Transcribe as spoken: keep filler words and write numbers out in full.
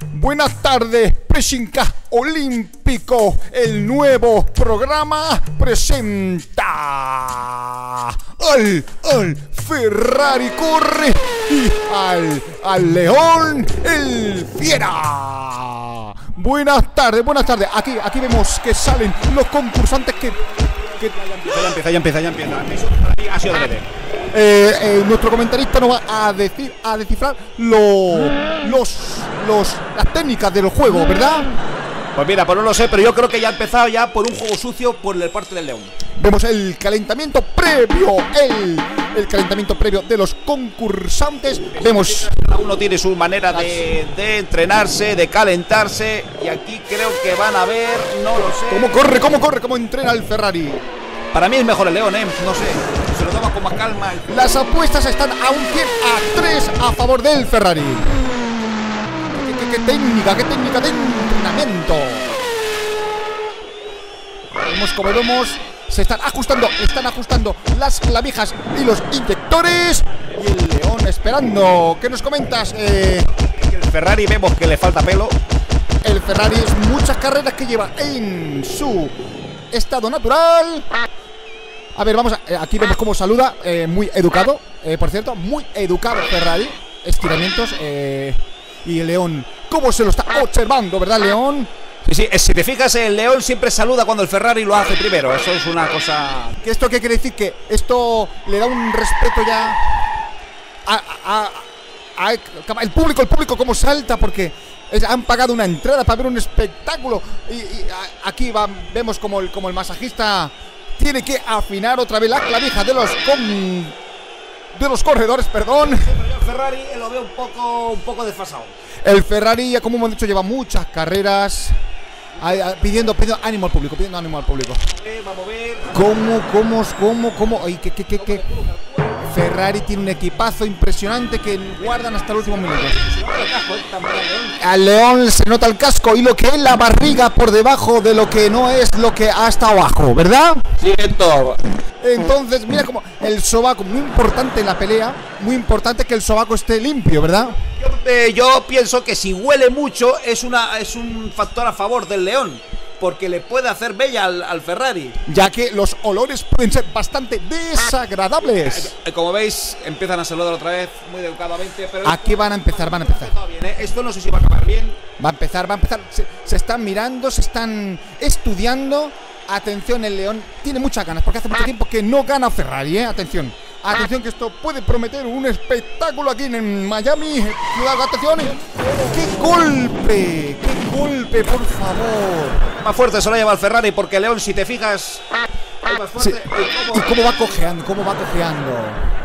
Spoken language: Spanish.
Buenas tardes, Presinca Olímpico. El nuevo programa presenta al, al Ferrari corre y al, al León el Fiera. Buenas tardes, buenas tardes. Aquí, aquí vemos que salen los concursantes que... que... Ya empieza, ya empieza, ya empieza, ya empieza. Ha sido breve. Eh, eh, nuestro comentarista nos va a decir, a descifrar lo, los, los, las técnicas del juego, ¿verdad? Pues mira, pues no lo sé, pero yo creo que ya ha empezado ya por un juego sucio por el parte del León. Vemos el calentamiento previo, el, el calentamiento previo de los concursantes. Vemos... Cada uno tiene su manera de, de entrenarse, de calentarse, y aquí creo que van a ver, no lo sé. ¿Cómo corre, cómo corre, cómo entrena el Ferrari? Para mí es mejor el León, ¿eh? No sé, se lo toma con más calma. Las apuestas están a un cien a tres a favor del Ferrari. ¿Qué, qué, qué técnica, qué técnica de entrenamiento? Vemos como vemos, se están ajustando, están ajustando las clavijas y los inyectores. Y el León esperando. ¿Qué nos comentas? Eh, el Ferrari vemos que le falta pelo. El Ferrari es muchas carreras que lleva en su estado natural. A ver, vamos a, eh, aquí vemos cómo saluda, eh, muy educado, eh, por cierto, muy educado Ferrari. Estiramientos, eh, y el León, cómo se lo está observando, ¿verdad, León? Sí, sí, si te fijas, el León siempre saluda cuando el Ferrari lo hace primero. Eso es una cosa... ¿Qué esto qué quiere decir? Que esto le da un respeto ya a, a, a, a el público, el público cómo salta, porque es, han pagado una entrada para ver un espectáculo. Y, y a, aquí va, vemos como el, como el masajista tiene que afinar otra vez la clavija de los con, de los corredores, perdón. Sí, pero yo el Ferrari lo veo un poco, un poco desfasado. El Ferrari, como hemos dicho, lleva muchas carreras pidiendo, pidiendo ánimo al público, pidiendo ánimo al público. Eh, vamos a ver. ¿Cómo, cómo, cómo, cómo? Ay, ¿qué, qué, qué, qué? Ferrari tiene un equipazo impresionante que guardan hasta el último minuto. Al León se nota el casco y lo que es la barriga por debajo de lo que no es lo que ha estado abajo, ¿verdad? Siento. Entonces, mira como el sobaco, muy importante en la pelea, muy importante que el sobaco esté limpio, ¿verdad? Yo, eh, yo pienso que si huele mucho es, una, es un factor a favor del León, porque le puede hacer bella al, al Ferrari. Ya que los olores pueden ser bastante desagradables. Eh, como veis, empiezan a saludar otra vez, muy educadamente. Pero aquí van a empezar, van a empezar. Bien, ¿eh? Esto no sé si va a acabar bien. Va a empezar, va a empezar. Se, se están mirando, se están estudiando. Atención, el León tiene muchas ganas, porque hace mucho tiempo que no gana Ferrari, ¿eh? Atención. Atención que esto puede prometer un espectáculo aquí en Miami. Cuidado, atención. ¡Qué golpe! ¡Qué golpe, por favor! Más fuerte se lo lleva el Ferrari, porque León, si te fijas, es más fuerte. Sí. ¿Y cómo va cojeando? ¿Cómo va cojeando?